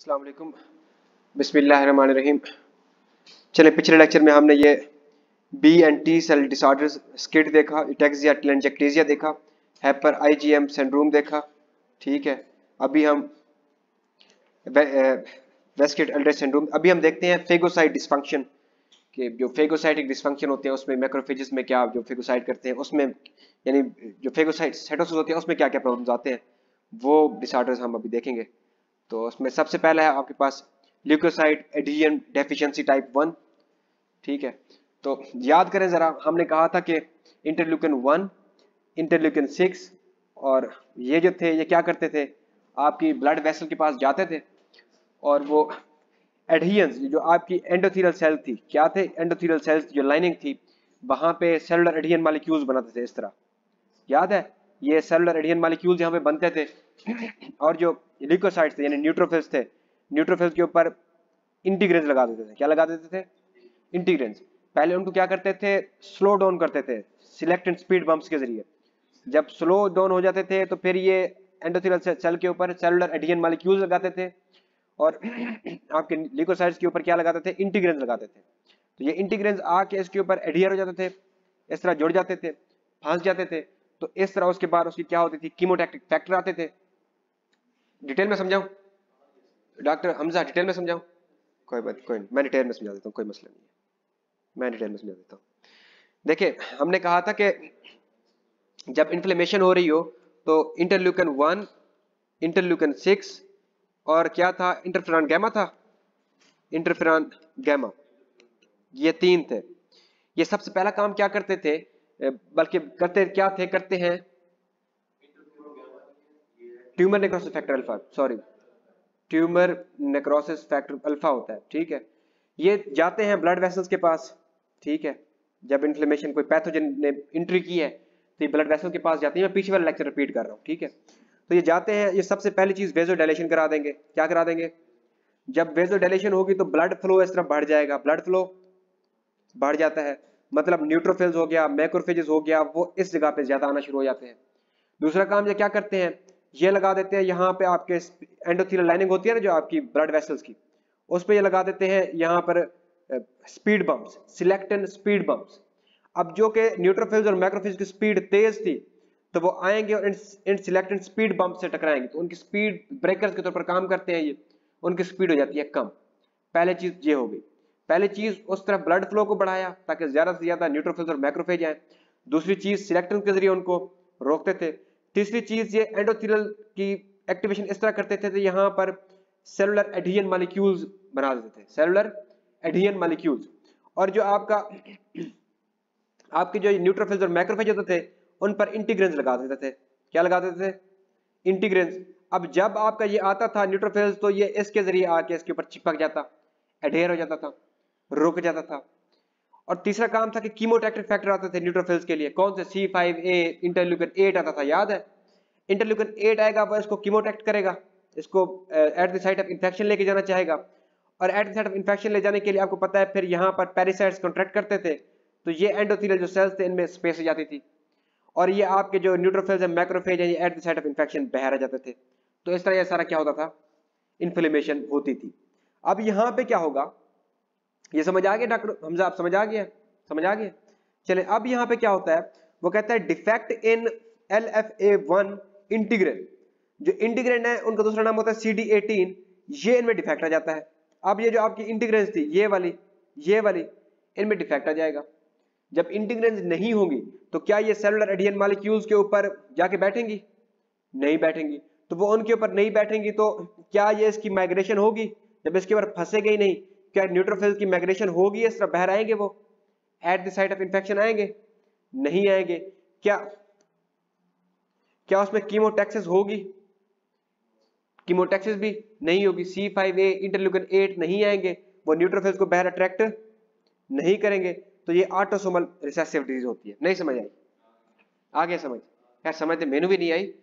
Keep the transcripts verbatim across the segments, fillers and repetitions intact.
अस्सलाम वालेकुम, बिस्मिल्लाहिर्रहमानिर्रहीम। चले पिछले लेक्चर में हमने ये B and T cell disorders SCID देखा, इटेक्सिया टेलेंजेक्टेसिया देखा, हैपर आईजीएम सिंड्रोम देखा। ठीक है, अभी हम वेस्केट एल्डर सिंड्रोम, अभी हम देखते हैं फेगोसाइट डिसफंक्शन के जो फेगोसाइटिक डिसफंक्शन होते हैं उसमें मैक्रोफेजेस में क्या जो फेगोसाइट करते हैं उसमें यानी जो फेगोसाइट साइटोसिस होते हैं उसमें क्या क्या प्रॉब्लम्स आते हैं वो डिसऑर्डर्स हम अभी देखेंगे। तो उसमें सबसे पहला है आपके पास leukocyte adhesion deficiency type one. ठीक है, तो याद करें जरा, हमने कहा था कि इंटरल्यूकिन वन, इंटरल्यूकिन सिक्स और ये जो थे ये क्या करते थे, आपकी ब्लड वेसल के पास जाते थे और वो एडहियंस जो आपकी एंडोथेलियल सेल थी, क्या थे एंडोथेलियल सेल्स जो लाइनिंग थी वहां पे सेलुलर एडहियन मॉलिक्यूल्स बनाते थे इस तरह, याद है ये सेलुलर एडहियन मॉलिक्यूल्स यहाँ पे बनते थे और जो ल्यूकोसाइट्स थे यानी न्यूट्रोफिल्स थे, न्यूट्रोफिल्स के ऊपर इंटीग्रेंस लगा देते थे। क्या लगा देते थे? इंटीग्रेंस। पहले उनको क्या करते थे, स्लो डाउन करते थे सिलेक्ट एंड स्पीड बम्प्स के जरिए। जब स्लो डाउन हो जाते थे तो फिर ये एंडोथेलियल सेल के ऊपर सेलुलर एडहियन मॉलिक्यूल्स लगाते थे और आपके ल्यूकोसाइट्स के ऊपर क्या लगाते थे, इंटीग्रेंस लगाते थे। तो ये इंटीग्रेंस आके इसके ऊपर एडहियर हो जाते थे, इस तरह जुड़ जाते थे, फंस जाते थे। तो इस तरह उसके बाद उसकी क्या होती थी, कीमोटैक्टिक फैक्टर आते थे। डिटेल में समझाऊं डॉक्टर हमजा, डिटेल में समझाऊं? कोई बात कोई नहीं, मैं डिटेल में समझा देता हूँ, कोई मसला नहीं है, मैं डिटेल में समझा देता हूँ। देखिए हमने कहा था कि जब इन्फ्लेमेशन हो रही हो तो इंटरल्यूकन वन, इंटरल्यूकन सिक्स और क्या था, इंटरफेरॉन गैमा था, इंटरफेरॉन गैमा, ये तीन थे। ये सबसे पहला काम क्या करते थे, बल्कि करते क्या थे, करते हैं tumour necrosis factor alpha, sorry tumour necrosis factor alpha होता है। ठीक है, ये जाते हैं ब्लड वेसल्स के पास। ठीक है, जब इन्फ्लेमेशन कोई पैथोजन ने एंट्री की है तो ये ब्लड वेसल के पास जाती है। मैं पीछे वाला लेक्चर रिपीट कर रहा हूँ। ठीक है, तो ये जाते हैं, ये सबसे पहली चीज वेजोडाइलेशन करा देंगे। क्या करा देंगे? जब वेजोडाइलेशन होगी तो ब्लड फ्लो इस तरफ बढ़ जाएगा, ब्लड फ्लो बढ़ जाता है, मतलब न्यूट्रोफिल्स हो गया, मैक्रोफेजेस हो गया, वो इस जगह पे ज्यादा आना शुरू हो जाते हैं। दूसरा काम ये क्या करते हैं, ये लगा देते हैं यहाँ पे आपके एंडोथेलियल लाइनिंग होती है ना जो आपकी ब्लड वेसल्स की, उस पे ये लगा देते हैं यहाँ पर speed bumps, select and speed bumps. अब जो के न्यूट्रोफिल्स और मैक्रोफिल्स की स्पीड तेज थी तो वो आएंगे और इन सिलेक्ट एंड स्पीड बम्प से टकराएंगे, तो उनकी स्पीड ब्रेकर्स के तौर पर काम करते हैं, ये उनकी स्पीड हो जाती है कम। पहले चीज ये हो गई, पहली चीज उस तरफ ब्लड फ्लो को बढ़ाया ताकि ज्यादा से ज्यादा न्यूट्रोफिल्स और मैक्रोफेज आए। दूसरी चीज सिलेक्टन के जरिए उनको रोकते थे। तीसरी चीज ये एंडोथेलियल की एक्टिवेशन इस तरह करते थे तो यहाँ पर सेलुलर एडहियन मॉलिक्यूल्स बना देते थे, सेलुलर एडहियन मॉलिक्यूल्स। और जो आपका आपके जो न्यूट्रोफिल्स और मैक्रोफेज होते थे उन पर इंटीग्रेंस लगा देते थे। क्या लगा देते थे? इंटीग्रेंस। अब जब आपका ये आता था न्यूट्रोफिल्स तो ये इसके जरिए आके इसके ऊपर चिपक जाता, एडहेयर हो जाता था, रुक जाता था। और तीसरा काम था कि कीमोटैक्टिक फैक्टर आते थे न्यूट्रोफिल्स के लिए, कौन से? C five A, interleukin eight आता था, याद है? इंटरल्यूकिन एट आएगा वो इसको कीमोटैक्ट करेगा, इसको at the site of infection लेके जाना चाहेगा। और at the site of infection ले जाने के लिए आपको पता है फिर यहाँ पर पैरासाइट्स कॉन्ट्रैक्ट करते थे, तो ये एंडोथेलियल जो सेल्स थे इनमें स्पेस हो जाती थी और ये आपके जो न्यूट्रोफिल्स एंड मैक्रोफेज है ये at the site of infection बाहर आ जाते थे। तो इस तरह ये सारा क्या होता था, इन्फ्लेमेशन होती थी। अब यहाँ पे क्या होगा, ये समझ आ गया डॉक्टर हमजा? आप समझ आ गया? समझ आ गया? चले अब यहाँ पे क्या होता है, वो कहता है defect in L F A one integrin. जो इंटीग्रेन है उनका दूसरा नाम होता है सी डी एटीन, ये इनमें डिफेक्ट आ जाता है। अब ये जो आपकी इंटीग्रेंस थी ये वाली ये वाली इनमें डिफेक्ट आ जाएगा। जब इंटीग्रेंस नहीं होंगी तो क्या ये सेलुलर एडहियन मॉलिक्यूल्स के ऊपर जाके बैठेंगी? नहीं बैठेंगी। तो वो उनके ऊपर नहीं बैठेंगी तो क्या ये इसकी माइग्रेशन होगी? जब इसके ऊपर फंसेगी ही नहीं, क्या न्यूट्रोफिल्स की माइग्रेशन होगी? इस तरह बाहर आएंगे, वो at the site of infection आएंगे? नहीं आएंगे। क्या क्या उसमें कीमोटैक्सिस होगी? कीमोटैक्सिस भी नहीं होगी। C five A, interleukin eight नहीं आएंगे, वो न्यूट्रोफिल्स को बाहर अट्रैक्ट नहीं करेंगे। तो ये ऑटोसोमल रिसेसिव डिजीज होती है। नहीं समझ आई? आगे समझ? यार समझ तो मेनू भी नहीं आई।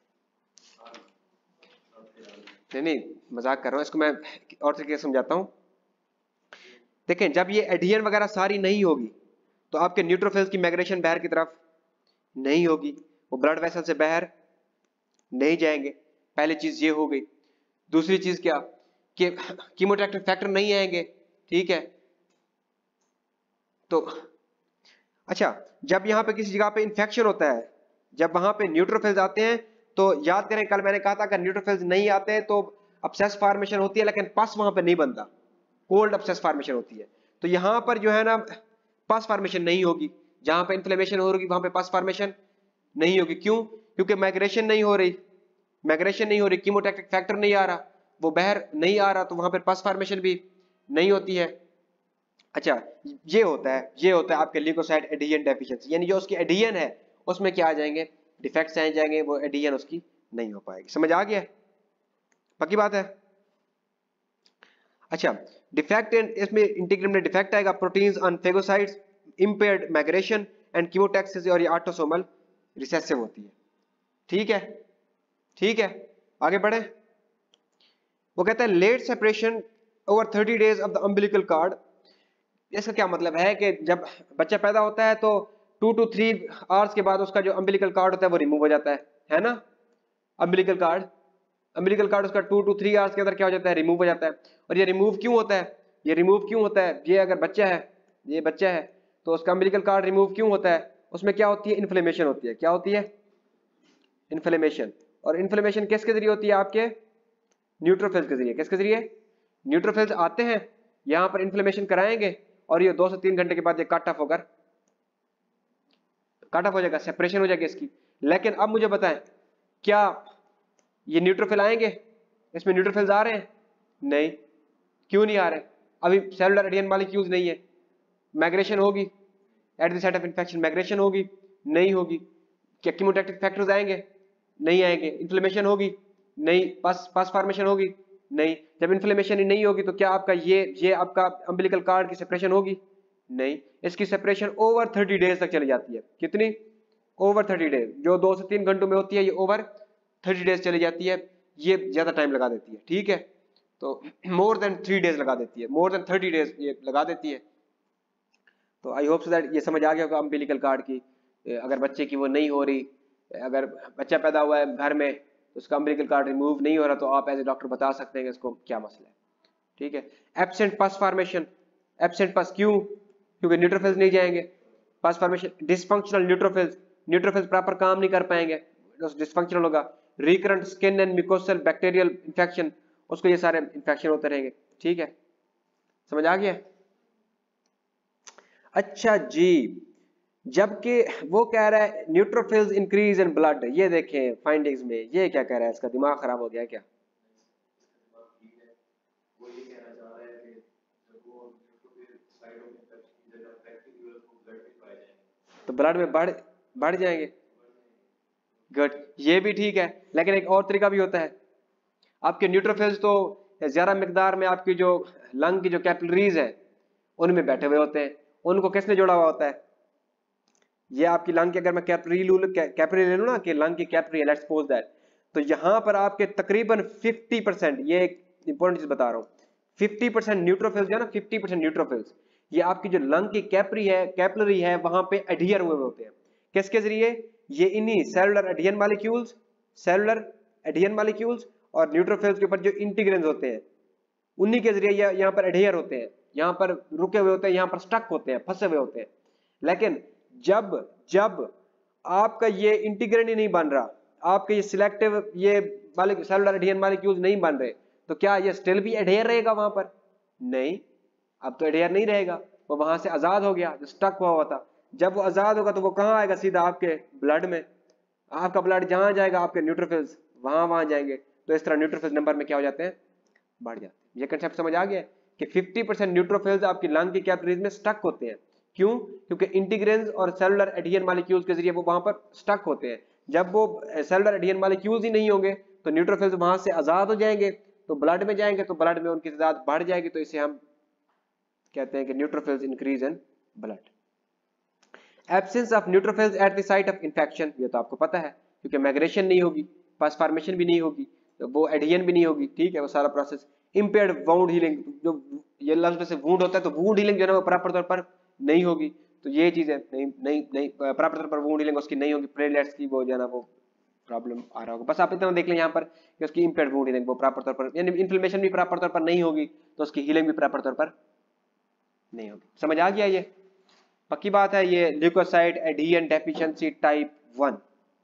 नहीं नहीं मजाक कर रहा हूं, इसको मैं और तरीके से समझाता हूं। देखें जब ये एडहियन वगैरह सारी नहीं होगी तो आपके न्यूट्रोफिल्स की माइग्रेशन बाहर की तरफ नहीं होगी, वो ब्लड वेसल से बाहर नहीं जाएंगे। पहली चीज ये हो गई। दूसरी चीज क्या, कि कीमोटैक्टिक फैक्टर नहीं आएंगे, ठीक है। तो अच्छा, जब यहाँ पे किसी जगह पे इंफेक्शन होता है, जब वहां पे न्यूट्रोफिल्स आते हैं, तो याद करें कल मैंने कहा था अगर न्यूट्रोफिल्स नहीं आते तो अब्सेस फॉर्मेशन होती है, लेकिन पस वहां पे नहीं बनता, कोल्ड अब्सेस फॉर्मेशन होती है। तो यहाँ पर जो है ना पस फॉर्मेशन नहीं होगी, जहां पे इन्फ्लेमेशन हो रही वहां पे पस फॉर्मेशन नहीं होगी। क्यों? क्योंकि माइग्रेशन नहीं हो रही, माइग्रेशन नहीं हो रही, कीमोटैक्टिक फैक्टर नहीं आ रहा, वो बाहर नहीं आ रहा, तो वहां पर पस फॉर्मेशन भी नहीं होती है। अच्छा, ये होता है ये होता है आपके ल्यूकोसाइट एडिशन डेफिशिएंसी, यानी जो उसकी एडिशन है उसमें क्या आ जाएंगे, डिफेक्ट्स आ जाएंगे, वो एडिशन उसकी नहीं हो पाएगी। समझ आ गया? पक्की बात है। अच्छा, डिफेक्ट इसमें इंटीग्रिन में डिफेक्ट आएगा, proteins on phagocytes, impaired migration and chemotaxis, और ये ऑटोसोमल रिसेसिव होती है। ठीक है, ठीक है, आगे बढ़े। वो कहता है late separation over thirty days of the umbilical cord. इसका क्या मतलब है कि जब बच्चा पैदा होता है तो टू टू थ्री आवर्स के बाद उसका जो अम्बिलिकल कार्ड होता है वो रिमूव हो जाता है, है ना। अम्बिलिकल कार्ड अम्बिलिकल कार्ड उसका टू टू थ्री आवर्स के अंदर क्या हो जाता है, रिमूव हो जाता है। और ये रिमूव क्यों होता है, ये रिमूव क्यों होता है, ये अगर बच्चा है, ये बच्चा है तो उसका अम्बिलिकल कार्ड रिमूव क्यों होता है, उसमें क्या होती है, इन्फ्लेमेशन होती है। क्या होती है? इन्फ्लेमेशन। और इन्फ्लेमेशन किसके जरिए होती है, आपके न्यूट्रोफिल्स के जरिए। किसके जरिए? न्यूट्रोफिल्स आते हैं यहाँ पर इन्फ्लेमेशन कराएंगे, और ये दो से तीन घंटे के बाद ये कट ऑफ होकर कट ऑफ हो जाएगा, सेपरेशन हो जाएगी इसकी। लेकिन अब मुझे बताएं, क्या ये न्यूट्रोफिल आएंगे, इसमें न्यूट्रोफिल्स आ रहे हैं? नहीं। क्यों नहीं आ रहे? अभी सेलुलर एडिशन मॉलिक्यूल्स नहीं है। माइग्रेशन होगी at the site of infection, migration होगी? नहीं होगी। क्या कीमोटैक्टिक फैक्टर्स आएंगे? नहीं आएंगे। इन्फ्लेमेशन होगी? नहीं। पस पस फॉर्मेशन होगी? नहीं। जब इन्फ्लेमेशन ही नहीं होगी तो क्या आपका ये ये आपका अम्बिलिकल कार्ड की सेपरेशन होगी? नहीं। इसकी सेपरेशन ओवर थर्टी डेज तक चली जाती है। कितनी? Over thirty days. जो दो से तीन घंटों में होती है ये ओवर थर्टी डेज चली जाती है, ये ज्यादा टाइम लगा देती है। ठीक है, तो मोर देन थ्री डेज लगा देती है, मोर देन थर्टी डेज ये लगा देती है। तो आई होप सो दैट ये समझ आ गया होगा अम्बिलिकल कार्ड की। अगर बच्चे की वो नहीं हो रही, अगर बच्चा पैदा हुआ है घर में तो उसका अम्बिलिकल कार्ड रिमूव नहीं हो रहा, तो आप एज ए डॉक्टर बता सकते हैं कि इसको क्या मसला है। ठीक है। एब्सेंट पस फॉर्मेशन, एब्सेंट पस क्यों? क्योंकि न्यूट्रोफिल्स नहीं जाएंगे। Pus formation dysfunctional neutrophils, neutrophils proper काम नहीं कर पाएंगे, डिसफंक्शनल होगा। Recurrent skin and mucosal bacterial infection, उसको ये सारे इंफेक्शन होते रहेंगे। ठीक है, समझ आ गया? अच्छा जी, जबकि वो कह रहा है न्यूट्रोफिल्स इंक्रीज इन ब्लड, ये देखें फाइंडिंग्स में ये क्या कह रहा है, इसका दिमाग खराब हो गया क्या? तो ब्लड में बढ़ बढ़ जाएंगे। गुड, ये भी ठीक है, लेकिन एक और तरीका भी होता है। आपके न्यूट्रोफिल्स तो ज्यादा मिकदार में आपकी जो लंग की जो कैपिलरीज है उनमें बैठे हुए होते हैं, उनको किसने जोड़ा हुआ होता है? ये आपकी लंग की, अगर मैं कैपिलरी लूं कैपिलरी ले लूं ना कि लंग की कैपिलरी, लेट्स सपोज दैट, तो यहां पर आपके तकरीबन फिफ्टी परसेंट, ये एक इंपॉर्टेंट चीज बता रहा हूं, फिफ्टी परसेंट न्यूट्रोफिल्स जो है ना, फिफ्टी परसेंट न्यूट्रोफिल्स ये आपकी जो लंग की कैपिलरी है कैपिलरी है वहां पे एडहियर हुए होते हैं। किसके जरिए? ये इन्हीं cellular adhesion molecules, cellular adhesion molecules और न्यूट्रोफिल्स के ऊपर जो इंटीग्रिन्स होते हैं उन्हीं के जरिए ये यहाँ पर एडहियर होते हैं, यहाँ पर रुके हुए होते हैं, यहाँ पर स्टक होते हैं, फंसे हुए होते हैं। लेकिन जब जब आपका ये इंटीग्रिन ही नहीं बन रहा, आपके ये सिलेक्टिव ये सेलुलर एडहियन मॉलिक्यूल्स नहीं बन रहे, तो क्या ये स्टिल भी एडहियर रहेगा वहां पर? नहीं, अब तो एडहियर नहीं रहेगा, वो वहां से आजाद हो गया, जो स्टक हुआ हुआ था। जब वो आजाद होगा तो वो कहाँ आएगा? सीधा आपके ब्लड में। आपका ब्लड जहां जाएगा आपके न्यूट्रोफिल्स वहां वहां जाएंगे, तो इस तरह न्यूट्रोफिल्स नंबर में क्या हो जाते हैं? बढ़ जाते हैं। ये कंसेप्ट समझ आ गया कि फिफ्टी परसेंट न्यूट्रोफिल्स आपकी लंग की कैपिलरीज में स्टक होते हैं। क्यों? क्योंकि इंटीग्रिन्स और सेलुलर एडहियन मॉलिक्यूल्स के जरिए वो वहां पर स्टक होते हैं। जब वो सेलुलर एडहियन मॉलिक्यूल्स ही नहीं होंगे तो न्यूट्रोफिल्स वहां से आजाद हो जाएंगे, तो ब्लड में जाएंगे, तो ब्लड में उनकी तादाद बढ़ जाएगी, तो इसे हम कहते हैं कि neutrophils increase in blood. Absence of neutrophils at the site of infection, ये तो आपको पता है, क्योंकि माइग्रेशन नहीं होगी, पस फॉर्मेशन भी नहीं होगी, तो वो एडहियन भी नहीं होगी। ठीक है, वो सारा प्रोसेस। इंपेयर्ड वाउंड हीलिंग, जो ये लफ्ज में से वुंड होता है तो वुंड हीलिंग जो है ना वो प्रॉपर तौर पर नहीं होगी, तो ये चीज है, नहीं नहीं नहीं प्रॉपर तौर पर वुंड हीलिंग उसकी नहीं होगी, प्लेटलेट्स की वो जो है ना वो प्रॉब्लम आ रहा होगा। बस आप इतना देख लें यहाँ पर कि उसकी इम्पेयर्ड वुंड हीलिंग वो प्रॉपर तौर पर, यानी इन्फ्लेमेशन भी प्रॉपर तौर पर नहीं होगी तो उसकी हीलिंग भी प्रॉपर तौर पर नहीं होगी। समझ आ गया? ये पक्की बात है। ये leukocyte adhesion deficiency type one,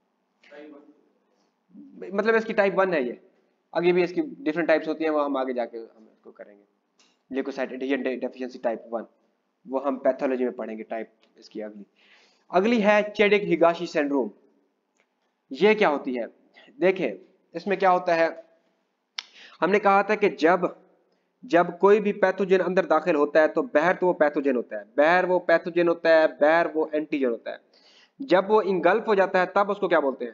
मतलब इसकी टाइप वन है। ये आगे भी इसकी डिफरेंट टाइप्स होती हैं, वो हम आगे जाके हम इसको करेंगे। Leukocyte adhesion deficiency type one, वो हम पैथोलॉजी में पढ़ेंगे टाइप इसकी अगली। अगली है चेडिक हिगाशी सिंड्रोम। ये क्या होती है? देखें इसमें क्या होता है, हमने कहा था कि जब जब कोई भी पैथोजन अंदर दाखिल होता है तो बाहर तो वो पैथोजन होता है, बाहर वो पैथोजन होता है, बाहर वो एंटीजन होता है। जब वो इंगल्फ हो जाता है तब उसको क्या बोलते हैं?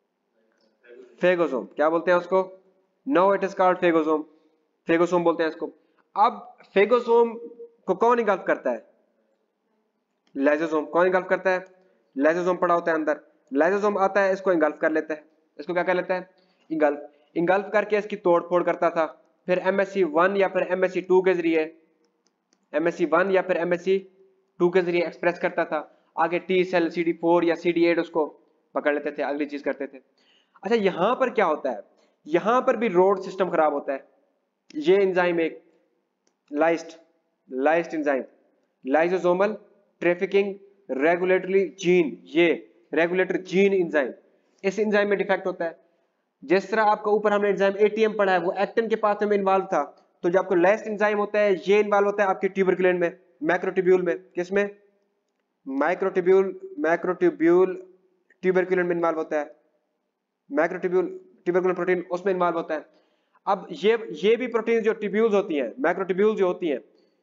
फेगोसोम। क्या बोलते हैं उसको? No it is called phagosome, phagosome बोलते हैं इसको। अब फेगोसोम को कौन इंगल्फ करता है? लाइसोसोम। कौन इंगल्फ करता है? लाइसोसोम पड़ा होता है अंदर, लाइसोसोम आता है इसको इंगल्फ कर लेता है। इसको क्या कर लेता है? इंगल्फ। इंगल्फ करके इसकी तोड़ फोड़ करता था, फिर एमएससी वन या फिर एमएससी टू के जरिए एमएससी वन या फिर एमएससी टू के जरिए एक्सप्रेस करता था। आगे T cell C D four या सी डी एट उसको पकड़ लेते थे, अगली चीज करते थे। अच्छा यहां पर क्या होता है? यहां पर भी रोड सिस्टम खराब होता है। ये एंजाइम एक LYST LYST enzyme, lysosomal trafficking regulatory gene, ये रेगुलेटर जीन एंजाइम, इस एंजाइम में डिफेक्ट होता है। जिस तरह आपका ऊपर हमने एंजाइम एटीएम पढ़ा है, वो एक्टिन के पास में इन्वॉल्व था, तो जो आपको लाइस्ट एंजाइम होता है ये इन्वॉल्व होता है आपके ट्यूबरकुलेन में, मैक्रोट्यूब्यूल में। किसमें? माइक्रोट्यूब्यूल मैक्रोट्यूब्यूल ट्यूबरकुलेन में इन्वॉल्व होता है, मैक्रोट्यूब्यूल ट्यूबरकुलर प्रोटीन उसमें इन्वॉल्व होता है। अब ये ये भी प्रोटीन जो ट्यूब्यूल्स होती हैं, मैक्रोट्यूब्यूल जो होती हैं,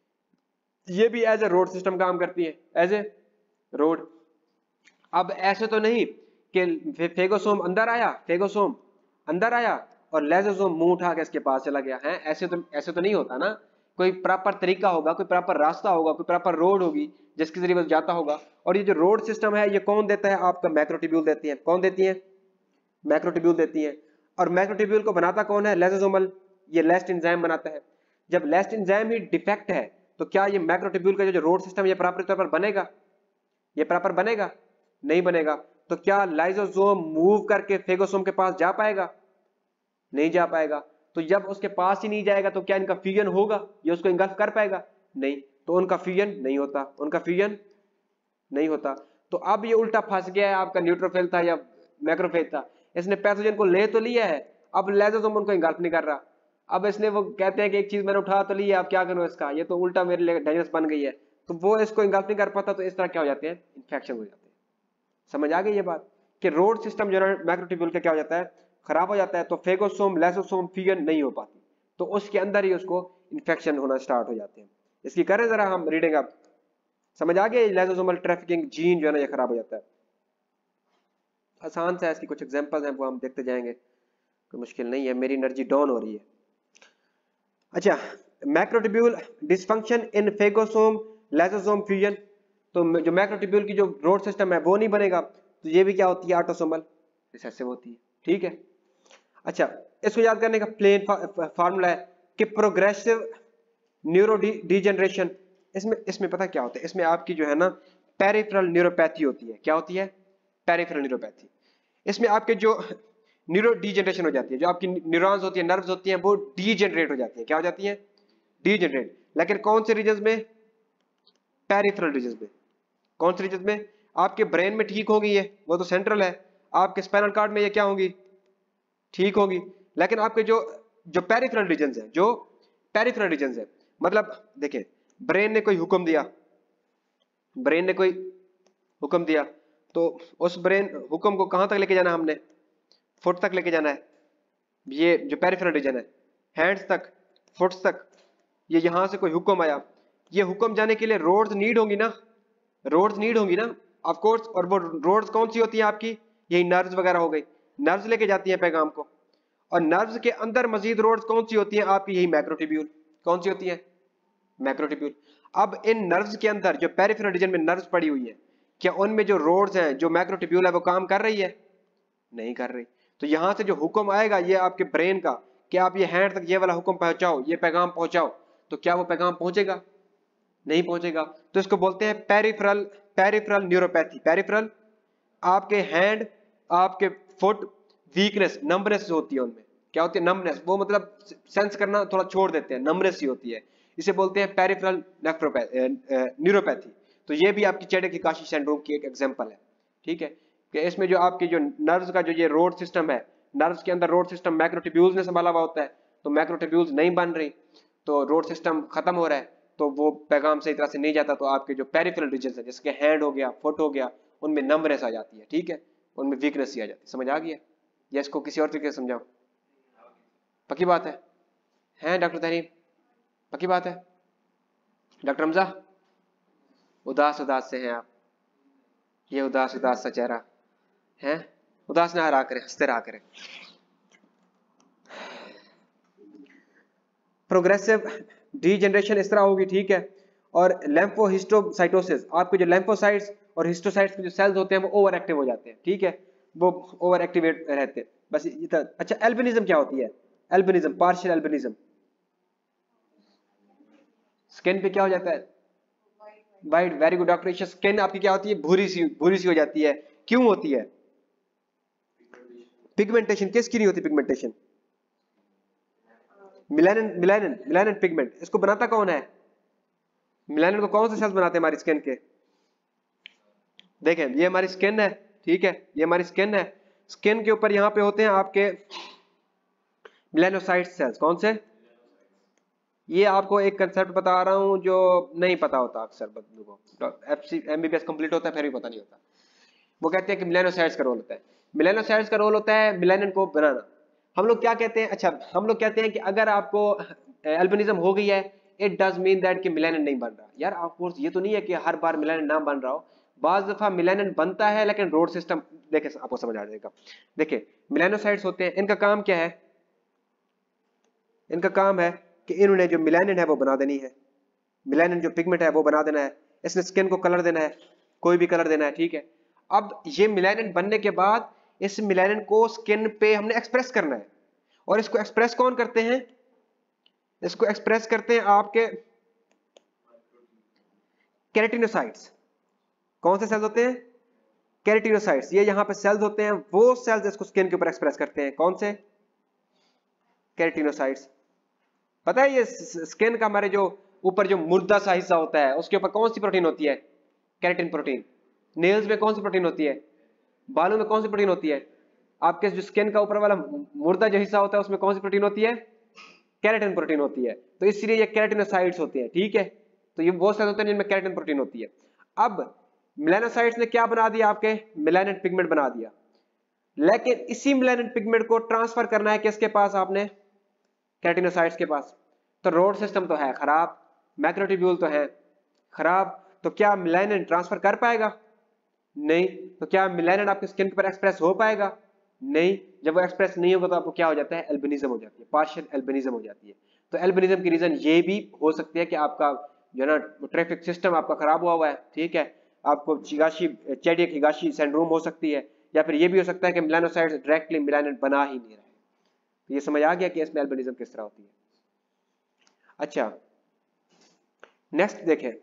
ये भी एज ए रोड सिस्टम काम करती है, एज ए रोड। अब ऐसे तो नहीं कि फेगोसोम अंदर आया, फेगोसोम अंदर आया और लाइसोसोम मुंह उठा के इसके पास चला गया है, ऐसे तो ऐसे तो नहीं होता ना। कोई प्रॉपर तरीका होगा, कोई प्रॉपर रास्ता होगा, कोई प्रॉपर रोड होगी जिसके जरिए वो जाता होगा। और ये जो रोड सिस्टम है ये कौन देता है? आपका मैक्रोट्यूब्यूल देती है। कौन देती है? मैक्रोट्यूब्यूल देती है। और मैक्रोट्यूब्यूल को बनाता कौन है? लाइसोसोमल, ये लास्ट एंजाइम बनाता है। जब लास्ट एंजाइम ही डिफेक्ट है तो क्या ये मैक्रोट्यूब्यूल का जो रोड सिस्टम ये प्रॉपर तौर पर बनेगा? ये प्रॉपर बनेगा? नहीं बनेगा। तो क्या लाइसोसोम मूव करके फेगोसोम के पास जा पाएगा? नहीं जा पाएगा। तो जब उसके पास ही नहीं जाएगा तो क्या इनका फ्यूजन होगा? ये उसको इंगल्फ कर पाएगा? नहीं। तो उनका फ्यूजन नहीं होता, उनका फ्यूजन नहीं होता। तो अब ये उल्टा फंस गया है, आपका न्यूट्रोफिल था या मैक्रोफेज था, इसने पैथोजन को ले तो लिया है, अब लाइसोसोम उनको इंगल्फ नहीं कर रहा। अब इसने वो कहते हैं कि एक चीज मैंने उठा तो लिया, अब क्या करूं इसका, ये तो उल्टा मेरे लिए डेंजरस बन गई है, तो वो इसको इंगल्फ नहीं कर पाता। तो इस तरह क्या हो जाते हैं? इन्फेक्शन हो जाते हैं। समझ आ गई ये बात कि रोड सिस्टम जो है मैक्रोट्यूब्यूल का क्या हो जाता है? खराब हो जाता है। तो फेगोसोम लाइसोसोम फ्यूजन नहीं हो पाती, तो उसके अंदर ही उसको इन्फेक्शन होना स्टार्ट हो जाते हैं। इसकी करें जरा हम रीडिंग। अब समझ आ गया? लाइसोसोमल ट्रैफिकिंग जीन जो है ना ये खराब हो जाता है। आसान सा है, इसकी कुछ एग्जांपल्स हैं वो हम देखते जाएंगे, कोई मुश्किल नहीं है। मेरी एनर्जी डाउन हो रही है। अच्छा, microtubule dysfunction in phagosome lysosome fusion, तो जो मैक्रोट्यूब्यूल की जो रोड सिस्टम है वो नहीं बनेगा, तो ये भी क्या होती है? ऑटोसोमल रिसेसिव होती है। ठीक है। अच्छा, इसको याद करने का प्लेन फार्मूला है कि प्रोग्रेसिव न्यूरो डिजेनरेशन, इसमें इसमें पता क्या होता है? इसमें आपकी जो है ना पेरिफेरल न्यूरोपैथी होती है। क्या होती है? Peripheral neuropathy. इसमें आपके जो न्यूरो डिजेनरेशन हो जाती है, जो आपकी न्यूरॉन्स होती है, नर्व्स होती हैं, वो डीजेनरेट हो जाती है। क्या हो जाती है? डीजेनरेट। लेकिन कौन से रीजन में? पेरिफेरल रीजन में। कौन से रीजन में? आपके ब्रेन में ठीक होगी ये, वो तो सेंट्रल है। आपके स्पाइनल कार्ड में ये क्या होगी? ठीक होगी। लेकिन आपके जो जो पेरिफेरल रीजन है, जो पेरिफेरल रीजन है, मतलब देखिए ब्रेन ने कोई हुक्म दिया, ब्रेन ने कोई हुक्म दिया, तो उस ब्रेन हुक्म को कहां तक लेके जाना? हमने फुट तक लेके जाना है। ये जो पेरिफेरल रीजन है, हैंड्स तक, फुट्स तक, ये यहां से कोई हुक्म आया, ये हुक्म जाने के लिए रोड्स नीड होंगी ना, रोड्स नीड होंगी ना ऑफ कोर्स। और वो रोड्स कौन सी होती है आपकी? यही नर्व्स वगैरह हो गई, नर्व्स लेके जाती हैं पैगाम को। और नर्व्स के अंदर मजीद रोड्स कौन सी होती हैं आपकी? यही मैक्रोट्यूब्यूल। कौन सी होती है? मैक्रोट्यूब्यूल। अब इन नर्व्स के अंदर जो पेरिफेरल रीजन में नर्व्स पड़ी हुई है, क्या उनमें जो रोड्स हैं, जो मैक्रोट्यूब्यूल है, वो काम कर रही है? नहीं कर रही। तो यहां से जो हुक्म आएगा ये आपके ब्रेन का कि आप ये हैंड तक ये वाला हुक्म पहुंचाओ, ये पैगाम पहुंचाओ, तो क्या वो पैगाम पहुंचेगा? नहीं पहुंचेगा। तो इसको बोलते हैं पेरिफेरल पेरिफेरल न्यूरोपैथी। पेरिफेरल, आपके हैंड, आपके फुट वीकनेस, नंबनेस होती है उनमें। क्या होती है? नंबनेस, वो मतलब सेंस करना थोड़ा छोड़ देते हैं, नंबनेस ही होती है। इसे बोलते हैं पेरिफेरल न्यूरोपैथी। तो ये भी आपकी चेडेक हिगाशी सिंड्रोम की एक एग्जांपल है, ठीक है, कि इसमें जो आपकी जो नर्व्स का जो ये रोड सिस्टम है, नर्व्स के अंदर रोड सिस्टम मैक्रोट्यूब्यूल्स ने संभाला हुआ होता है, तो मैक्रोट्यूब्यूल्स नहीं बन रही, तो रोड सिस्टम खत्म हो रहा है, तो वो पैगाम सही तरह से नहीं जाता, तो आपके जो पेरिफेरल रीजन है, जैसे हैंड हो गया, फुट हो गया, उनमें नंबनेस आ जाती है, ठीक है, उनमें वीकनेस ही आ जाती है। समझ आ गया? या इसको किसी और तरीके से समझाऊं? पक्की बात है? हैं डॉक्टर तहरीम? पक्की बात है? डॉक्टर हमजा? उदास उदास से हैं आप, ये उदास उदास सा चेहरा है, उदास ना रहा करें, हंसते रहा करें। प्रोग्रेसिव डीजनरेशन इस तरह होगी, ठीक है। और लैम्फोहिस्टोसाइटोसिस, आपके जो लैम्फोसाइट्स और हिस्टोसाइट्स के जो सेल्स होते हैं वो ओवर एक्टिव हो जाते हैं, ठीक है, वो ओवर एक्टिवेट रहते हैं, बस इतना। अच्छा, एल्बिनिज्म क्या होती है? एल्बिनिज्म, पार्शियल एल्बिनिज्म, स्किन पे क्या हो जाता है? White, very good doctor Isha. Skin आपकी क्या होती है? भूरी सी, भूरी सी हो जाती है। क्यों होती है? पिगमेंटेशन। किसकी नहीं होती pigmentation? Melanin, melanin, melanin pigment. इसको बनाता कौन है? मिलानिन को कौन से सेल्स बनाते हैं हमारी स्किन के? देखें, ये हमारी स्किन है, ठीक है, ये हमारी स्किन है, स्किन के ऊपर यहाँ पे होते हैं आपके मिलानोसाइट सेल्स। कौन से? ये आपको एक कंसेप्ट बता रहा हूं जो नहीं पता होता अक्सर बंदों को, एमबीबीएस कंप्लीट होता है फिर भी पता नहीं होता। वो कहते हैं कि मिलानोसाइट्स का रोल होता है, मिलानोसाइट्स का रोल होता है मिलानिन को बनाना। हम लोग क्या कहते हैं? अच्छा, हम लोग कहते हैं कि अगर आपको एल्बिनिज्म हो गई है, इट डज मीन दैट कि मिलानिन नहीं बन रहा। यार ऑफ कोर्स ये तो नहीं है कि हर बार मिलानिन ना बन रहा हो, बाज दफा मिलानिन बनता है, लेकिन रोड सिस्टम, देखे आपको समझ आ जाएगा। देखिए, मिलानोसाइट्स होते हैं, इनका काम क्या है? इनका काम है कि इन्होंने जो मिलानिन है वो बना देनी है, मिलानिन जो पिगमेंट है वो बना देना है, इसने स्किन को कलर देना है, कोई भी कलर देना है, ठीक है। अब ये मिलानिन बनने के बाद इस मिलानिन को स्किन पे हमने एक्सप्रेस करना है, और इसको एक्सप्रेस कौन करते हैं? इसको एक्सप्रेस करते हैं आपके केराटिनोसाइट्स। कौन से सेल्स होते हैं? केराटिनोसाइट्स। ये यहां पे सेल्स होते हैं, वो सेल्स इसको स्किन के ऊपर एक्सप्रेस करते हैं। कौन से? केराटिनोसाइट्स। पता है ये स्किन का हमारे जो ऊपर जो मुर्दा सा हिस्सा होता है उसके ऊपर कौन सी प्रोटीन होती है? Keratin protein. नेल्स में कौन सी प्रोटीन होती है? बालों में कौन सी प्रोटीन होती है? आपके जो स्किन का ऊपर वाला मुर्दा जो हिस्सा होता है उसमें कौन सी प्रोटीन होती है? केराटिन प्रोटीन होती है। तो इसलिए ये केराटिनोसाइट्स होते हैं, ठीक है। तो ये वो सेल्स होते हैं जिनमें केराटिन प्रोटीन होती है। अब मेलानोसाइट्स ने क्या बना दिया? आपके मेलानिन पिगमेंट बना दिया, लेकिन इसी मेलानिन पिगमेंट को ट्रांसफर करना है किसके पास? आपने केराटिनोसाइट्स के पास। तो रोड सिस्टम तो है खराब, मैक्रोट्यूब्यूल तो है खराब, तो क्या मेलानिन ट्रांसफर कर पाएगा? नहीं। तो क्या मेलानिन आपके स्किन पर एक्सप्रेस हो पाएगा? नहीं। जब वो एक्सप्रेस नहीं होगा तो आपको क्या हो जाता है? एल्बिनिज्म हो जाती है, पार्शियल एल्बिनिज्म हो जाती है। तो एल्बिनिज्म की रीजन ये भी हो सकती है कि आपका जो ना ट्रैफिक सिस्टम आपका खराब हुआ हुआ है, ठीक है, आपको हिगाशी चेडिक हिगाशी सिंड्रोम हो सकती है, या फिर ये भी हो सकता है कि मेलानोसाइट्स डायरेक्टली मेलानिन बना ही नहीं रहे। तो ये समझ आ गया कि इसमें एल्बिनिज्म किस तरह होती है। अच्छा, नेक्स्ट देखें,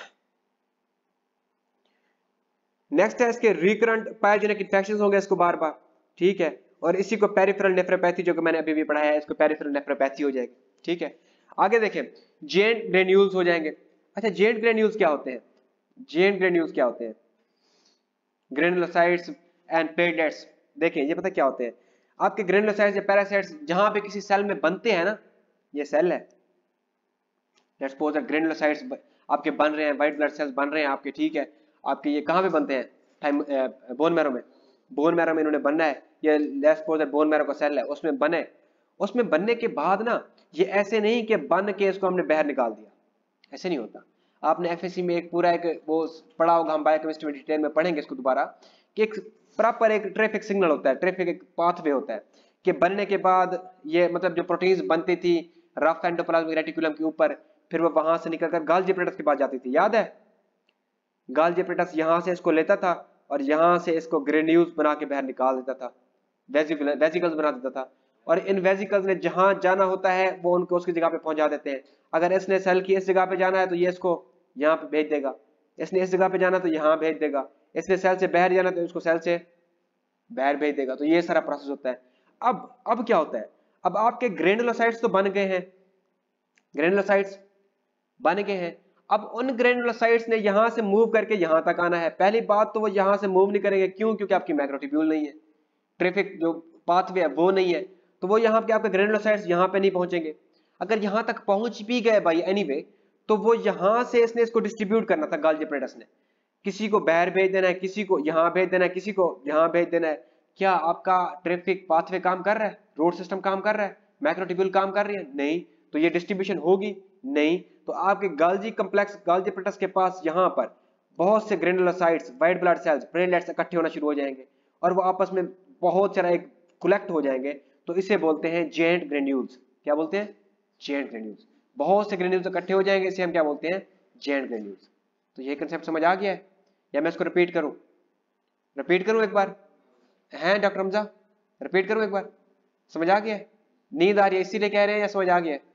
नेक्स्ट है इसके रिकरेंट पायोजेनिक इन्फेक्शंस होंगे इसको बार बार, ठीक है, और इसी को पेरिफेरल नेफ्रोपैथी जो कि मैंने अभी भी पढ़ाया है, इसको पेरिफेरल नेफ्रोपैथी हो जाएगी, ठीक है। आगे देखें, जेंट ग्रेन्यूल्स हो जाएंगे। अच्छा, जेंट ग्रेन्यूल्स क्या होते हैं? जेंट ग्रेन्यूल्स क्या होते हैं? Granulocytes and platelets. देखें, ये पता क्या होते हैं? आपके ग्रेनुलोसाइट्स या पैरासाइट्स जहां पे किसी सेल में बनते हैं ना, ये सेल है, लेट्स सपोज दैट ग्रेनुलोसाइट्स आपके बन रहे हैं, व्हाइट ब्लड सेल्स बन रहे हैं आपके, ठीक है, आपके ये कहां पे बनते हैं? बोन मैरो में। बोन मैरो में इन्होंने बनना है, ये let's suppose that bone marrow का सेल है, उसमें बने, उसमें बनने के बाद ना ये ऐसे नहीं कि बन के इसको हमने बाहर निकाल दिया, ऐसे नहीं होता। आपने एफएससी में एक पूरा एक वो पढ़ा होगा, हम बायोकेमिस्ट्री में डिटेल में पढ़ेंगे इसको दोबारा, कि एक प्रॉपर एक ट्रैफिक सिग्नल होता है, ट्रैफिक एक पाथवे होता है कि बनने के बाद ये मतलब जो प्रोटीन्स बनती थी रफ एंडोप्लाज्मिक रेटिकुलम के ऊपर, फिर वो वहां से निकलकर गाल्जी एपैरेटस के पास जाती थी, याद है? गाल्जी एपैरेटस यहां से इसको लेता था और यहां से इसको ग्रेन्यूल्स बना के बाहर निकाल देता था, वेजिकल वेजिकल्स बना देता था, और इन वेजिकल्स ने जहां जाना होता है वो उनको उसकी जगह पे पहुंचा देते हैं। अगर इसने सेल की इस जगह पे जाना है तो ये इसको यहाँ पे भेज देगा, इसने इस जगह पे जाना तो यहाँ भेज देगा, इसने सेल से बाहर जाना तो इसको सेल से बाहर भेज देगा। तो ये सारा प्रोसेस होता है। अब अब क्या होता है, अब आपके ग्रेनुलोसाइट्स तो बन गए हैं, ग्रेनुलोसाइट्स बन गए हैं। अब उन ग्रेनुलोसाइट्स ने यहां से मूव करके यहां तक आना है। पहली बात तो वो यहां से मूव नहीं करेंगे, क्यों? क्योंकि आपकी मैक्रोट्यूब्यूल नहीं है, ट्रैफिक जो पाथवे है वो नहीं है, तो वो यहाँ पे आपके ग्रेनुलोसाइट्स यहाँ पे नहीं पहुंचेंगे। अगर यहाँ तक पहुंच भी गए भाई एनीवे, तो वो यहाँ से इसने इसको डिस्ट्रीब्यूट करना था गाल्जी अपरेटस ने, किसी को बाहर भेज देना है, किसी को यहाँ भेज देना है, किसी को यहाँ भेज देना है। क्या आपका ट्रैफिक पाथवे काम कर रहा है? रोड सिस्टम काम कर रहा है? मैक्रोट्यूब्यूल काम कर रही है? नहीं। तो ये डिस्ट्रीब्यूशन होगी नहीं। तो आपके गाल्जी कॉम्प्लेक्स, गाल्जी अपरेटस के पास यहाँ पर बहुत से granulocytes, white blood cells, platelets इकट्ठे होना शुरू हो जाएंगे और वो आपस में बहुत सारा एक कलेक्ट हो जाएंगे। तो इसे बोलते हैं जेंट ग्रेन्यूल्स। क्या बोलते हैं? Giant granules. बहुत से ग्रेन्यूल्स इकट्ठे हो जाएंगे, इसे हम क्या बोलते हैं? Giant granules. तो ये कंसेप्ट समझ आ गया है या मैं इसको रिपीट करूं? रिपीट करूं एक बार? हैं डॉक्टर हमजा, रिपीट करूं एक बार? समझ आ गया है? नींद आ रही है इसीलिए कह रहे हैं या समझ आ गया है?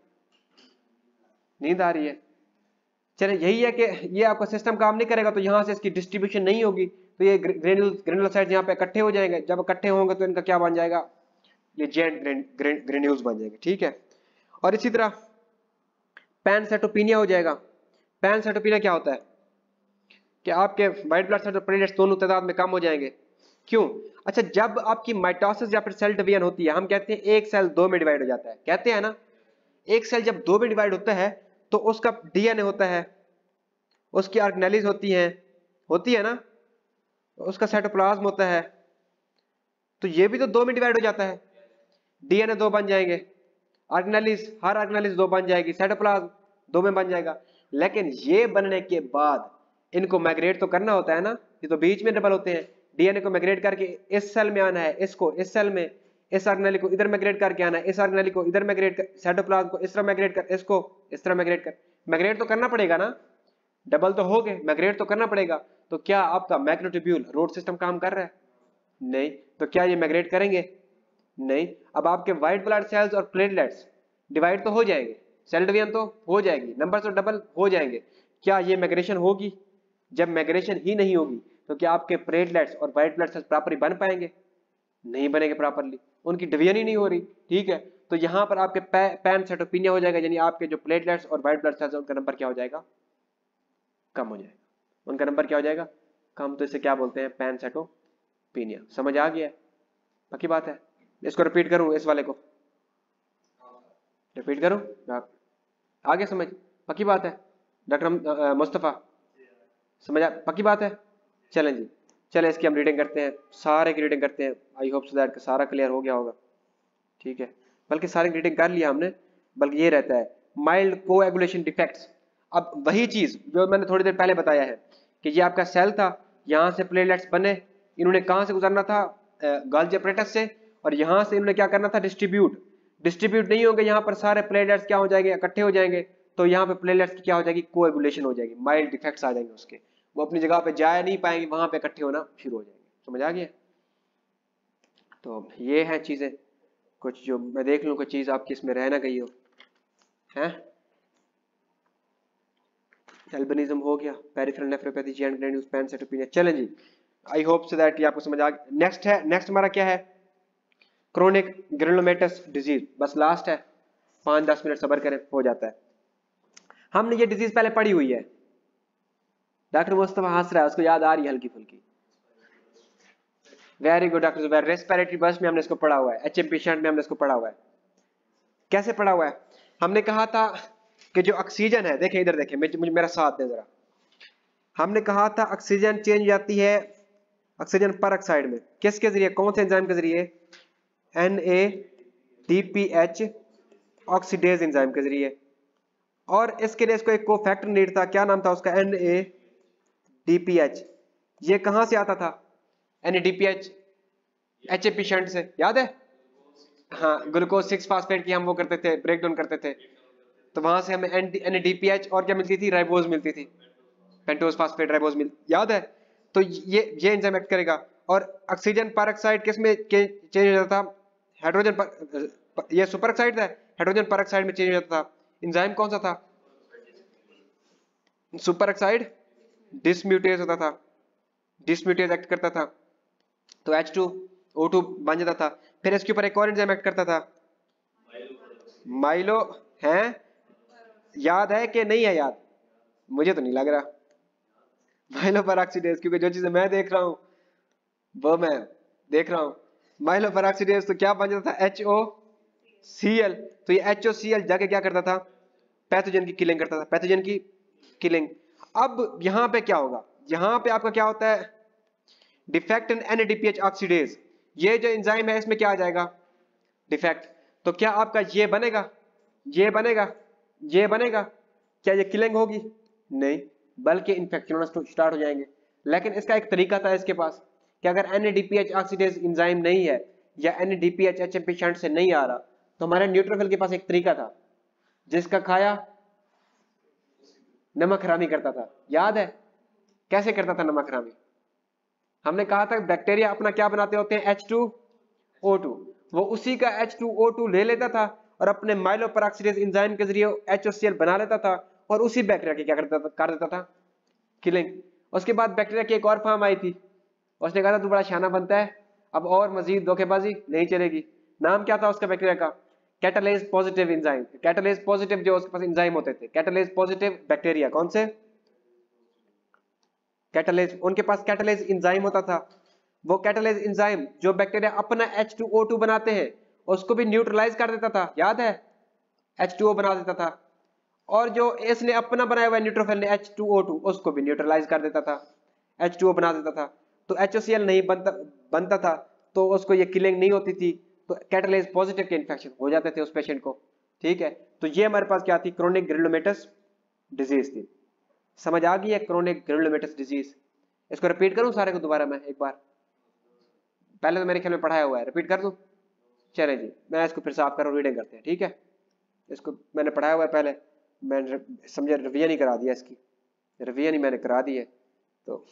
नींद आ रही है? चले, यही है कि ये आपका सिस्टम काम नहीं करेगा तो यहां से इसकी डिस्ट्रीब्यूशन नहीं होगी, तो ये ग्रेनुल ग्रेनुलोसाइट्स यहाँ पे इकट्ठे हो जाएंगे। जब इकट्ठे होंगे तो इनका क्या बन जाएगा? ये जेंट ग्रेन्यूल्स बन जाएंगे। ठीक है। और इसी तरह पैनसाइटोपिनिया हो जाएगा। पैनसाइटोपिनिया क्या होता है कि आपके व्हाइट ब्लड सेल्स और प्लेटलेट्स दोनों तादाद में कम हो जाएंगे। क्यों? अच्छा, जब आपकी माइटोसिस या फिर सेल डिवीजन होती है, हम कहते हैं एक सेल दो में डिवाइड हो जाता है, कहते हैं ना, एक सेल जब दो में डिवाइड होता है तो उसका डीएनए होता है, उसकी ऑर्गेनेलिज होती हैं, होती है ना, उसका साइटोप्लाज्म होता है, तो ये भी तो दो में डिवाइड हो जाता है। डीएनए दो बन जाएंगे, ऑर्गेनेलिज, हर ऑर्गेनेलिज दो बन जाएगी, साइटोप्लाज्म दो में बन जाएगा। लेकिन ये बनने के बाद इनको माइग्रेट तो करना होता है ना, ये तो बीच में डबल होते हैं। डीएनए को माइग्रेट करके इस सेल में आना है, इसको इस सेल में, इस ऑर्गेनेल को इधर माइग्रेट करके आना है, इस ऑर्गेनेल को इधर माइग्रेट कर, साइटोप्लाज्म को इस तरह माइग्रेट कर, इसको इस तरह माइग्रेट कर। माइग्रेट तो करना पड़ेगा ना, डबल तो हो गए, माइग्रेट तो करना पड़ेगा। तो क्या आपका मैक्रोट्यूब्यूल रोड सिस्टम काम कर रहा है? नहीं। तो क्या ये माइग्रेट करेंगे? नहीं। अब आपके व्हाइट ब्लड सेल्स और प्लेटलेट्स डिवाइड तो हो जाएंगे, सेल डिवीजन तो हो जाएगी, नंबर तो डबल हो जाएंगे। क्या ये माइग्रेशन होगी? जब माइग्रेशन ही नहीं होगी तो क्या आपके प्लेटलेट्स और व्हाइट ब्लड सेल्स प्रॉपरली बन पाएंगे? नहीं बनेंगे प्रॉपरली, उनकी डिवीजन ही नहीं हो रही। ठीक है। तो यहां पर आपके पैनसाइटोपिनिया हो जाएगा, यानी आपके जो प्लेटलेट्स और व्हाइट ब्लड सेल्स उनका नंबर क्या हो जाएगा? कम हो जाएगा। उनका नंबर क्या हो जाएगा? कम। तो इसे क्या बोलते हैं? पैनसाइटोपिनिया। समझ आ गया? पक्की बात है? इसको रिपीट करूं, इस वाले को रिपीट करूं? आगे समझ? पक्की बात है डॉक्टर मुस्तफा? समझ आ? पक्की बात है? चलें जी, चलें इसकी हम रीडिंग करते हैं, सारे की रीडिंग करते हैं। आई होप सो दैट सारा क्लियर हो गया होगा। ठीक है, बल्कि सारी रीडिंग कर लिया हमने, बल्कि ये रहता है माइल्ड कोएगुलेशन डिफेक्ट्स। अब वही चीज जो मैंने थोड़ी देर पहले बताया है कि ये आपका सेल था, यहाँ से प्लेटलेट्स बने, इन्होंने कहाँ से गुजरना था? गाल्जी अपरेटस से, और यहाँ से इन्होंने क्या करना था? डिस्ट्रीब्यूट। डिस्ट्रीब्यूट नहीं होंगे, यहाँ पर सारे प्लेटलेट्स क्या हो जाएंगे? इकट्ठे हो जाएंगे। तो यहाँ पे प्लेटलेट्स की क्या हो जाएगी? कोएगुलेशन हो जाएगी, माइल्ड डिफेक्ट्स आ जाएंगे उसके, वो अपनी जगह पे जा नहीं पाएंगे, वहां पे इकट्ठे होना शुरू हो जाएंगे। समझ आ गया? तो ये है चीजें कुछ, जो मैं देख लूं कोई चीज आपकी इसमें रह ना गई हो। हैं? एल्बिनिज्म हो गया, peripheral nephropathy, giant granules, pancytopenia. चलें जी, आई होप सो दैट ये आपको समझ आ गया। नेक्स्ट है, नेक्स्ट हमारा क्या है? Chronic granulomatous disease. बस लास्ट है, पांच दस मिनट सब्र करें, हो जाता है। हमने ये डिजीज पहले पढ़ी हुई है। डॉक्टर मुस्तफा हंस रहा है, उसको याद आ रही है हल्की फुल्की। Very good doctor Zubair. Respiratory burst में हमने इसको पढ़ा हुआ है, एचएम पेशेंट में हमने इसको पढ़ा हुआ है। कैसे पढ़ा हुआ है? हमने कहा था कि जो ऑक्सीजन है, देखें इधर देखें, मुझे मेरा साथ दें जरा। हमने कहा था ऑक्सीजन चेंज हो जाती है ऑक्सीजन परऑक्साइड में, किसके जरिए? कौन से एंजाइम के जरिए? N A D P H oxidase enzyme के जरिए। और इसके लिए इसको एक कोफैक्टर नीड था, क्या नाम था उसका? N A D P H. ये कहां से आता था? N A D P H H A patient से, याद है? हाँ, ग्लूकोज सिक्स फास्फेट की हम वो करते थे, ब्रेक डाउन करते थे, तो वहां से हमें N A D P H और क्या मिलती थी? राइबोज मिलती थी, पेंटोज फास्फेट राइबोज मिल, याद है? तो ये ये एंजाइम एक्ट करेगा। और ऑक्सीजन परऑक्साइड किस में चेंज हो जाता था? हाइड्रोजन पर, ये सुपर ऑक्साइड था, हाइड्रोजन परऑक्साइड में चेंज हो जाता था। एंजाइम कौन सा था? सुपर ऑक्साइड डिसम्यूटेज होता था, डिसम्यूटेज एक्ट करता था। तो एच टू ओ टू बन जाता था। फिर इसके ऊपर एक और एंजाइम एक्ट करता था, माइलो, है याद है कि नहीं है याद? मुझे तो नहीं लग रहा। माइलो पेरोक्सीडेज, क्योंकि जो चीजें मैं देख रहा हूं वो मैं देख रहा हूं। माइलो पेरोक्सीडेज तो क्या बन जाता था, एच ओ सी एल। तो ये एच ओ सी एल जाके क्या करता था, पैथोजन की किलिंग करता था, पैथोजन की किलिंग। अब यहां पे क्या होगा, यहां पे आपका क्या होता है, defect in N A D P H oxidase. ये जो एंजाइम है इसमें क्या आ जाएगा, डिफेक्ट। तो क्या आपका ये बनेगा, ये बनेगा, ये बनेगा, क्या ये किलिंग होगी? नहीं, बल्कि इन्फेक्शन होना स्टार्ट हो जाएंगे। लेकिन इसका एक तरीका था इसके पास कि अगर N A D P H oxidase enzyme नहीं है या N A D P H H M P shunt से नहीं आ रहा, तो हमारे न्यूट्रोफिल के पास एक तरीका था जिसका खाया नमक हरामी करता था। याद है कैसे करता था नमक हरामी? हमने कहा था बैक्टीरिया अपना क्या बनाते होते हैं, एच टू ओ टू। वो उसी का एच टू ओ टू ले लेता था और अपने माइलो पेरोक्सीडेज एंजाइम के जरिए एच ओ सी एल बना लेता था और उसी बैक्टीरिया की क्या करता था, कर देता था किलिंग। उसके बाद बैक्टीरिया की एक और फॉर्म आई थी, उसने कहा था तू बड़ा शाना बनता है, अब और मजीद धोखेबाजी नहीं चलेगी। नाम क्या था उसका बैक्टीरिया का, catalase positive enzyme. Catalase positive जो उसके पास एंजाइम होते थे, कैटालेज पॉजिटिव बैक्टीरिया, कौन से कैटालेज, उनके पास कैटालेज एंजाइम होता था। वो कैटालेज एंजाइम जो बैक्टीरिया अपना एच टू ओ टू बनाते हैं उसको भी न्यूट्रलाइज कर देता था, याद है, एच टू ओ बना देता था। और जो इसने अपना बनाया हुआ न्यूट्रोफिल ने एच टू ओ टू, उसको भी न्यूट्रलाइज कर देता था, एच टू ओ बना देता था। तो एच ओ सी एल नहीं बनता बनता था तो उसको ये किलिंग नहीं होती थी, तो कैटालेज पॉजिटिव के इन्फेक्शन हो जाते थे उस पेशेंट को। ठीक है, तो ये हमारे पास क्या थी, क्रोनिक ग्रेनुलोमेटस डिजीज थी। समझ आ गई है क्रोनिक ग्रेनुलोमेटस डिजीज? इसको रिपीट करूं सारे को दोबारा मैं एक बार, पहले तो मेरे ख्याल में पढ़ाया हुआ है, रिपीट कर दूं? चले जी, मैं इसको फिर से आप करो, रीडिंग करते हैं। ठीक है, इसको मैंने पढ़ाया हुआ है पहले, मैंने समझे रिवीजन ही करा दिया, इसकी रिवीजन ही मैंने करा दी है। तो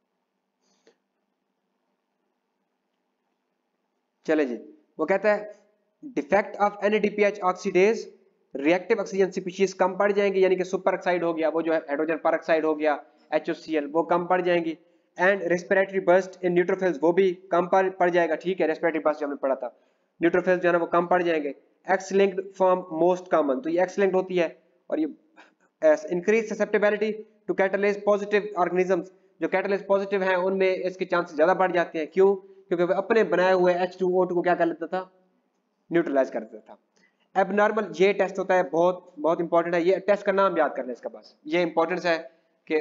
चले जी, वो कहता है defect of N A D P H oxidase, reactive oxygen species कम पड़ जाएंगी, यानी कि सुपर ऑक्साइड हो गया, वो जो है हाइड्रोजन पर ऑक्साइड हो गया, एच ओ सी एल, वो कम पड़ जाएंगी। And respiratory burst in neutrophils, वो भी कम पड़ जाएगा। ठीक है, रेस्पिरेटरी बर्स्ट जो हमने पढ़ा था, न्यूट्रोफिल्स जो है ना वो कम पड़ जाएंगे। X linked form most common, तो ये एक्स लिंक्ड होती है। और ये increase susceptibility to catalase positive organisms, जो कैटालेज पॉजिटिव हैं उनमें इसके चांसेस ज्यादा बढ़ जाते हैं। क्यों? क्योंकि वो अपने बनाए हुए एच टू ओ टू को क्या कर लेता था, न्यूट्रलाइज कर देता था। एबनॉर्मल, ये टेस्ट होता है, बहुत बहुत इंपॉर्टेंट है, ये टेस्ट का नाम याद कर लें इसका, बस ये इंपॉर्टेंस है कि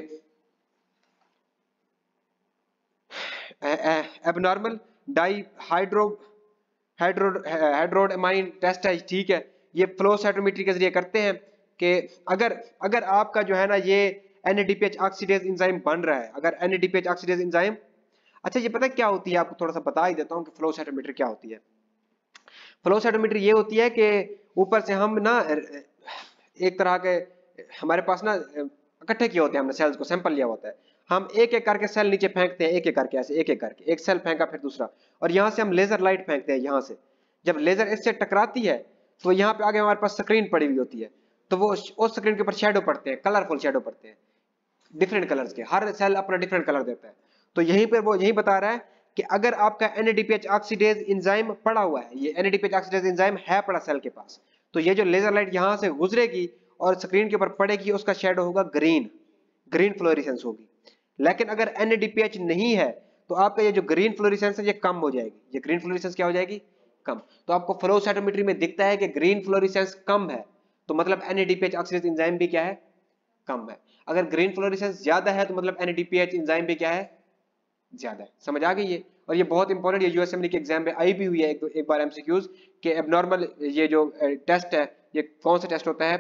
abnormal di hydro hydro hydrorhodamine test है। ठीक है, ये फ्लो साइटोमेट्री के जरिए करते हैं कि अगर अगर आपका जो है ना ये N A D P H oxidase enzyme बन रहा है, अगर N A D P H oxidase enzyme, अच्छा ये पता है क्या होती है, आपको थोड़ा सा बता ही देता हूँ कि फ्लो साइटोमेट्री क्या होती है। फ्लो साइटोमेट्री ये होती है कि ऊपर से हम ना एक तरह के हमारे पास ना इकट्ठे किए होते हैं, हमने सेल्स को सैंपल लिया होता है, हम एक एक करके सेल नीचे फेंकते हैं, एक एक करके ऐसे एक एक करके, एक सेल फेंका फिर दूसरा, और यहाँ से हम लेजर लाइट फेंकते हैं यहाँ से। जब लेजर इससे टकराती है तो यहाँ पे आगे हमारे पास स्क्रीन पड़ी हुई होती है, तो वो उस स्क्रीन के ऊपर शेडो पड़ते हैं, कलरफुल शेडो पड़ते हैं डिफरेंट कलर्स के, हर सेल अपना डिफरेंट कलर देता है। तो यहीं पर वो यही बता रहा है कि अगर आपका N A D P H oxidase enzyme पड़ा हुआ है, ये N A D P H oxidase enzyme है पड़ा सेल के पास, तो ये जो लेजर लाइट यहाँ से गुजरेगी और स्क्रीन के ऊपर पड़ेगी, उसका शेडो होगा ग्रीन, ग्रीन फ्लोरेसेंस होगी। लेकिन अगर N A D P H नहीं है तो आपका ये जो ग्रीन फ्लोरेसेंस है ये कम हो जाएगी, ये ग्रीन फ्लोरेसेंस क्या हो जाएगी, कम। तो आपको फ्लो साइटोमेट्री में दिखता है कि ग्रीन फ्लोरेसेंस कम है, तो मतलब N A D P H oxidase enzyme भी क्या है, कम है। अगर ग्रीन फ्लोरेसेंस ज्यादा है तो मतलब N A D P H enzyme भी क्या है, ज्यादा है। समझ आ गई ये? और ये बहुत इंपॉर्टेंट, ये यूएसएमएल के एग्जाम में आई भी हुई है एक, एक बार एमसीक्यूज के एबनॉर्मल ये जो टेस्ट है ये कौन सा टेस्ट होता है,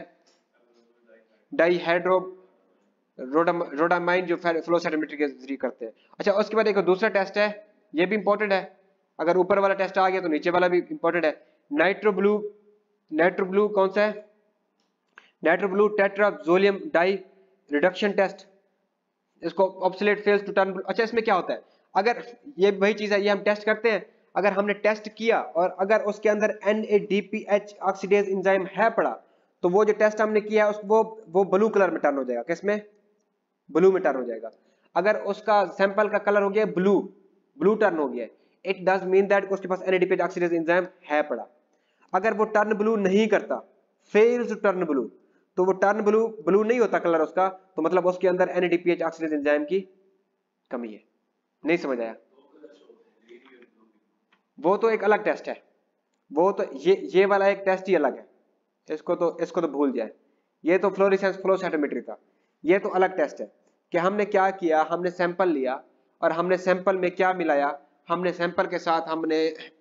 डाईहाइड्रो रोडामाइन जो फ्लो साइटोमेट्री के जरिए करते हैं। अच्छा, उसके बाद एक दूसरा टेस्ट है, ये भी इंपॉर्टेंट है, अगर ऊपर वाला टेस्ट आ गया तो नीचे वाला भी इंपॉर्टेंट है। नाइट्रो ब्लू, नाइट्रो ब्लू कौन सा है, nitro blue tetrazolium dye reduction test, इसको obsolete fails to turn blue. अच्छा, इसमें क्या होता है, अगर ये वही चीज है, ये हम टेस्ट करते हैं, अगर हमने टेस्ट किया और अगर उसके अंदर N A D P H oxidase enzyme है पड़ा, तो वो जो टेस्ट हमने किया है वो वो ब्लू कलर में टर्न हो जाएगा, किसमें, ब्लू में टर्न हो जाएगा। अगर उसका सैंपल का कलर हो गया ब्लू, ब्लू टर्न हो गया, इट डज मीन दैट उसके पास एनएडीपीएच ऑक्सीडेज एंजाइम है पड़ा। अगर वो टर्न ब्लू नहीं करता, फेल्स टू टर्न ब्लू, तो वो टर्न ब्लू ब्लू नहीं होता कलर उसका, तो मतलब उसके अंदर एनएडीपीएच ऑक्सीडेज एंजाइम की कमी है। नहीं समझ आया? वो तो एक अलग टेस्ट है, वो तो ये ये वाला एक टेस्ट ही अलग है, इसको तो इसको तो भूल जाए। ये तो फ्लोरेसेंस फ्लो साइटोमेट्री था, ये तो अलग टेस्ट है कि हमने क्या किया, हमने सैंपल लिया और हमने सैंपल में क्या मिलाया, हमने सैंपल के साथ हमने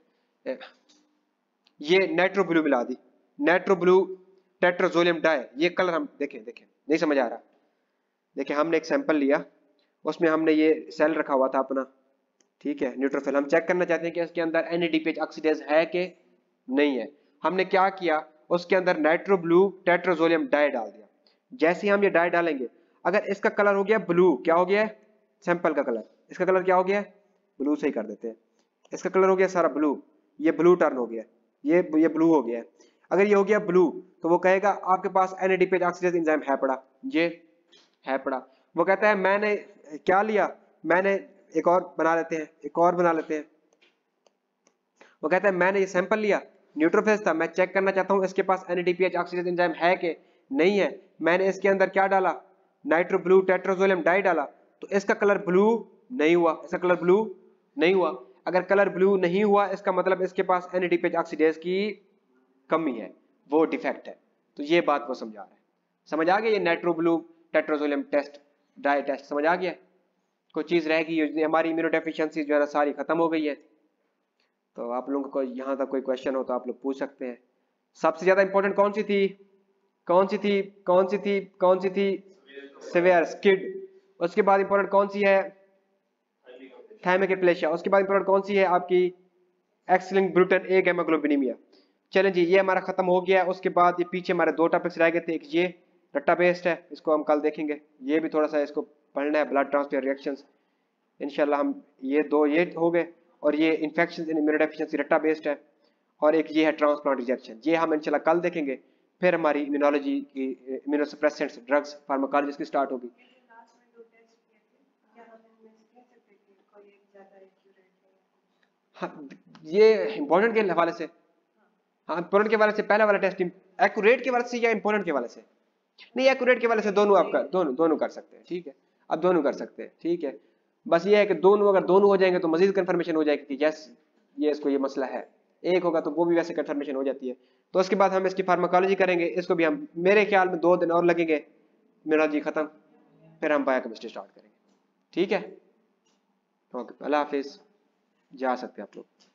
ये नाइट्रो ब्लू मिला दी, नाइट्रो ब्लू टेट्राजोलियम डाई, ये कलर हम देखें देखें नहीं समझ आ रहा। देखिए हमने एक सैंपल लिया, उसमें हमने ये सेल रखा हुआ था अपना, ठीक है, न्यूट्रोफिल। हम चेक करना चाहते हैं कि इसके अंदर एनएडीपीएच ऑक्सीडेज है कि नहीं है। हमने क्या किया, उसके अंदर नाइट्रो ब्लू टेट्राजोलियम डाई डाल दिया। जैसे ही हम ये डाई डालेंगे, अगर इसका कलर हो गया ब्लू, क्या हो गया सैंपल का कलर, इसका कलर क्या हो गया ब्लू से ही कर देते हैं, इसका कलर हो गया सारा ब्लू, ये ब्लू टर्न हो गया, ये ये ब्लू हो गया। अगर ये हो गया ब्लू तो वो कहेगा आपके पास एनएडीपीएच ऑक्सीडेज एंजाइम है पड़ा, ये है पड़ा। वो कहता है मैंने क्या लिया, मैंने एक और बना लेते हैं, एक और बना लेते हैं। वो कहता है मैंने ये सैंपल लिया, न्यूट्रोफिल्स था, मैं चेक करना चाहता हूँ इसके पास एनएडीपीएच ऑक्सीडेज एंजाइम है कि नहीं है। मैंने इसके अंदर क्या डाला, नाइट्रो ब्लू टेट्राजोलियम डाई डाला, तो इसका कलर ब्लू नहीं हुआ, इसका कलर ब्लू नहीं हुआ। अगर कलर ब्लू नहीं हुआ, इसका मतलब इसके पास एनएडीपीएच ऑक्सीडेज की कमी है, वो डिफेक्ट है। तो ये बात वो समझा रहा है। समझ आ गया ये nitro blue tetrazolium test dye test, समझ आ गया? कोई चीज रह गई, हमारी इम्यूनोडेफिशिएंसी जो है ना सारी खत्म हो गई है। तो आप लोगों को यहाँ तक कोई क्वेश्चन हो तो आप लोग पूछ सकते हैं। सबसे ज्यादा इंपॉर्टेंट कौन सी थी, कौन सी थी कौन सी थी कौन सी थी सीवियर स्किड। उसके बाद इंपॉर्टेंट कौन सी है, थाइमिक एप्लेशिया। उसके बाद इंपॉर्टेंट कौन सी है आपकी, एक्स-लिंक्ड ब्रुटन ए गैमाग्लोबिनीमिया। चलें जी, ये हमारा खत्म हो गया है। उसके बाद ये पीछे हमारे दो टॉपिक्स रह गए थे, एक ये रट्टा बेस्ड है, इसको हम कल देखेंगे, ये भी थोड़ा सा इसको पढ़ना है, ब्लड ट्रांसफर रिएक्शंस इंशाल्लाह। हम ये दो ये हो गए, और ये इन्फेक्शन इन इम्यूनोडेफिशिएंसी रट्टा बेस्ड है, और एक ये है ट्रांसप्लांट रिजेक्शन, ये हम इंशाल्लाह कल देखेंगे। फिर हमारी इम्यूनोलॉजी की इम्यूनोसप्रेसेंट्स ड्रग्स फार्माकोलॉजी की स्टार्ट होगी। हाँ, ये इंपॉर्टेंट के हवाले से, हाँ इंपॉर्टेंट के हवाले से पहला वाला टेस्ट एक्यूरेट के हवाले से या इंपॉर्टेंट के हवाले से, नहीं एक्यूरेट के हवाले से दोनों आपका दोनों दोनों कर सकते हैं, ठीक है, अब दोनों कर सकते हैं, ठीक है। बस ये है कि दोनों अगर दोनों हो जाएंगे तो मजीद कंफर्मेशन हो जाएगी कि यस ये इसको ये मसला है। एक होगा तो वो भी वैसे कंफर्मेशन हो जाती है। तो उसके बाद हम इसकी फार्माकोलॉजी करेंगे, इसको भी हम मेरे ख्याल में दो दिन और लगेंगे, इम्यूनोलॉजी खत्म, फिर हम बायोकेमिस्ट्री स्टार्ट करेंगे, ठीक है। ओके, अल्लाह हाफिज, जा सकते हैं आप लोग।